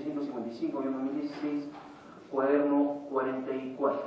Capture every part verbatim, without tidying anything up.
seiscientos cincuenta y cinco guión dos mil dieciséis, cuaderno cuarenta y cuatro.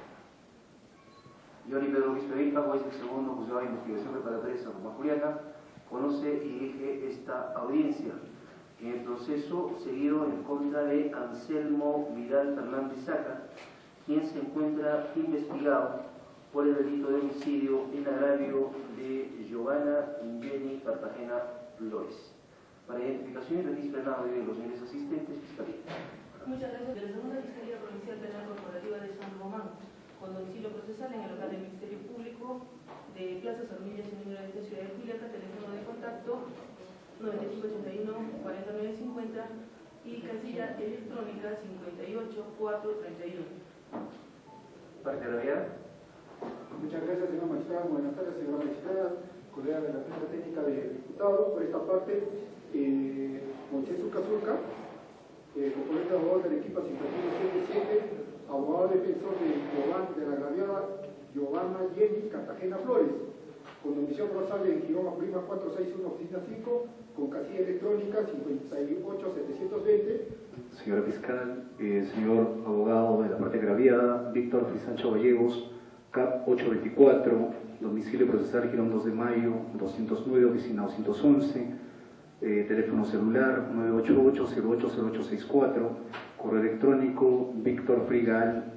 Johnny Pedro Luis Pevilpa, juez del segundo juzgado de investigación preparatoria de San Román Juliaca, conoce y dirige esta audiencia en el proceso seguido en contra de Anselmo Vidal Fernández Saca, quien se encuentra investigado por el delito de homicidio en agravio de Giovanna Jenny Cartagena Flores. Para identificación y registro en audio de los señores asistentes, Fiscalía. Muchas gracias. De la Segunda Fiscalía Provincial Penal Corporativa de San Román, con domicilio procesal en el local del Ministerio Público de Plaza Sarmillas y número de esta ciudad de Juliaca, teléfono de contacto noventa y cinco ochenta y uno cuarenta y nueve cincuenta y casilla electrónica cincuenta y ocho cuatrocientos treinta y uno. Parte de la vía. Muchas gracias, señor magistrado. Buenas tardes, señora magistrada, colega de la Junta Técnica de Diputados. Por esta parte, eh, Moisés Zucazurca, eh, componente de abogados del equipo cincuenta y uno setenta y siete, abogado defensor de, Giovanna, de la agraviada Giovanna Jenny Cartagena Flores, con domicilio procesal en Quirón Prima cuatrocientos sesenta y uno, oficina cinco, con casilla electrónica cincuenta y ocho setecientos veinte. Señora fiscal, eh, señor abogado de la parte agraviada, Víctor Frisancho Gallegos, C A P ochocientos veinticuatro, domicilio procesal Girón dos de Mayo, doscientos nueve, oficina doscientos once, eh, teléfono celular nueve ocho ocho cero ocho cero ocho seis cuatro, correo electrónico Víctor Frigal.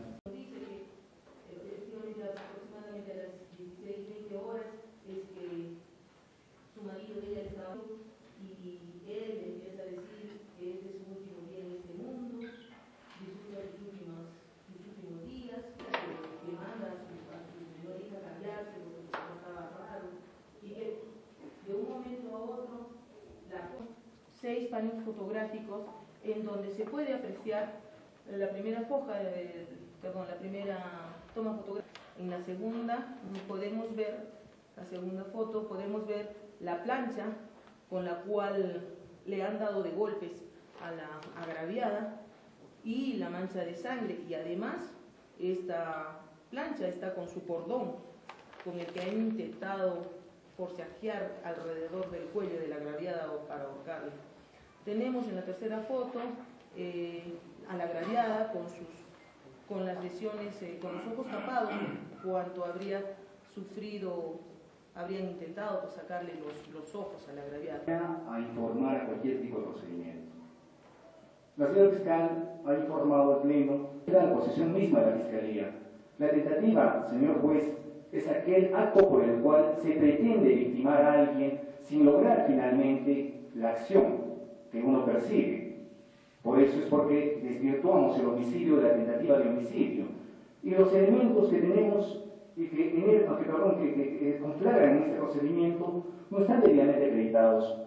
Seis paneles fotográficos en donde se puede apreciar la primera foja, eh, perdón, la primera toma fotográfica. En la segunda podemos ver, la segunda foto, podemos ver la plancha con la cual le han dado de golpes a la agraviada y la mancha de sangre, y además esta plancha está con su cordón con el que han intentado forcejear alrededor del cuello de la agraviada para ahorcarla. Tenemos en la tercera foto eh, a la agraviada con, sus, con las lesiones, eh, con los ojos tapados, cuanto habría sufrido, habrían intentado pues, sacarle los, los ojos a la agraviada. A informar a cualquier tipo de procedimiento. La señora fiscal ha informado al Pleno de la posición misma de la Fiscalía. La tentativa, señor juez, es aquel acto por el cual se pretende victimar a alguien sin lograr finalmente la acción que uno persigue. Por eso es porque desvirtuamos el homicidio de la tentativa de homicidio. Y los elementos que tenemos, y que, en el, que, perdón, que, que, que conflagran en este procedimiento, no están debidamente acreditados.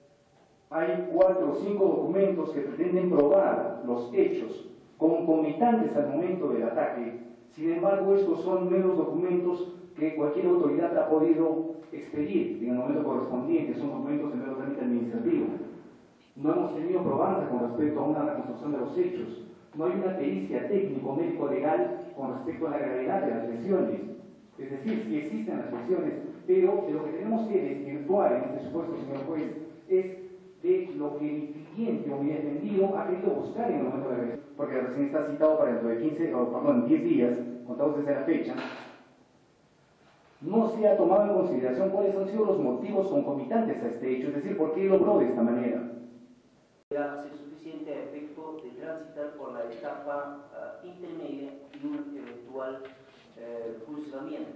Hay cuatro o cinco documentos que pretenden probar los hechos concomitantes al momento del ataque. Sin embargo, estos son meros documentos que cualquier autoridad ha podido expedir en el momento correspondiente, son documentos de mero trámite administrativo. No hemos tenido probanza con respecto a una reconstrucción de los hechos. No hay una pericia técnico-médico-legal con respecto a la gravedad de las lesiones. Es decir, sí existen las lesiones, pero de lo que tenemos que desvirtuar en este supuesto, señor juez, es de lo que mi cliente o mi defendido ha querido buscar en el momento de la agresión. Porque recién está citado para dentro de quince, o perdón, diez días, contados desde la fecha. No se ha tomado en consideración cuáles han sido los motivos concomitantes a este hecho, es decir, por qué logró de esta manera. Ser suficiente a efecto de transitar por la etapa uh, intermedia y un eventual uh, juzgamiento,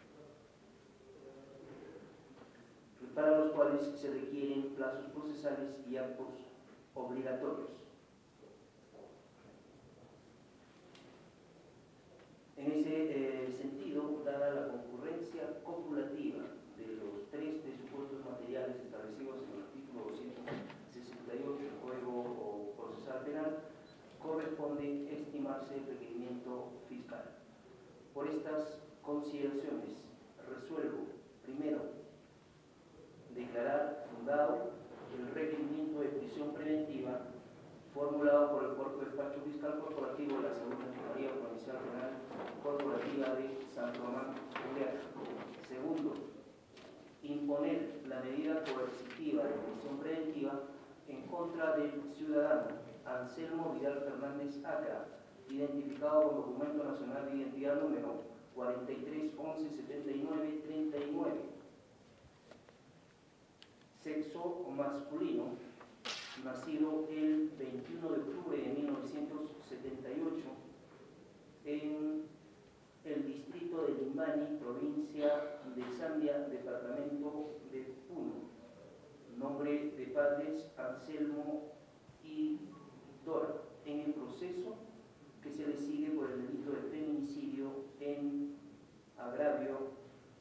para los cuales se requieren plazos procesales y actos obligatorios. En ese eh, sentido, dada la concurrencia copulativa de los tres presupuestos materiales establecidos en el artículo doscientos sesenta y ocho del Código Procesal Penal, corresponde estimarse el requerimiento fiscal. Por estas consideraciones, resuelvo, primero, declarar fundado el requerimiento de prisión preventiva formulado por el Cuerpo de Despacho Fiscal Corporativo de la Segunda Fiscalía Provincial Penal Corporativa de San Román Juliaca. Segundo, imponer la medida coercitiva de prisión preventiva en contra del ciudadano Anselmo Vidal Fernández Acra, identificado con documento nacional de identidad número cuarenta y tres once setenta y nueve treinta y nueve, sexo masculino, nacido el veintiuno de octubre de mil novecientos setenta y ocho en el distrito de Limbani, provincia de Zambia, departamento de Puno. Nombre de padres Anselmo y Dora, en el proceso que se le sigue por el delito de feminicidio en agravio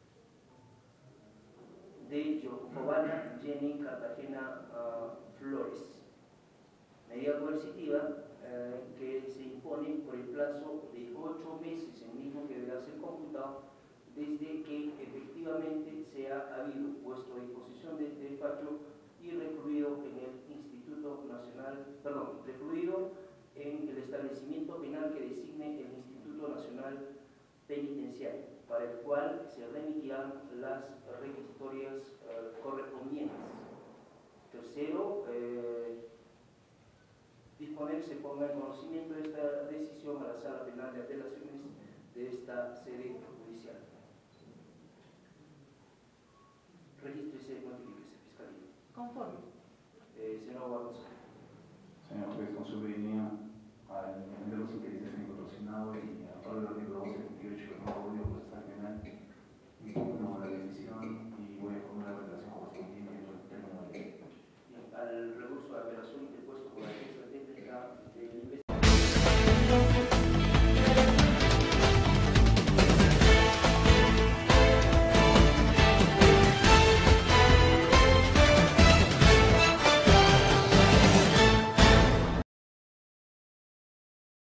de Jocobana Jenny Cartagena uh, Flores. Medida coercitiva eh, que se impone por el plazo de ocho meses, el mismo que deberá ser computado desde que efectivamente se ha habido puesto a disposición de este despacho y recluido en el Instituto Nacional, perdón, recluido en el establecimiento penal que designe el Instituto Nacional Penitenciario, para el cual se remitirán las requisitorias eh, correspondientes. Tercero, eh, disponer se ponga en conocimiento de esta decisión a la Sala Penal de Apelaciones de esta sede judicial. Regístrese, notifíquese, Fiscalía. Conforme. Eh, señor Barroso. Señor juez, con su venia, al entender los intereses en el patrocinado y a través del artículo doce veintiocho del nuevo código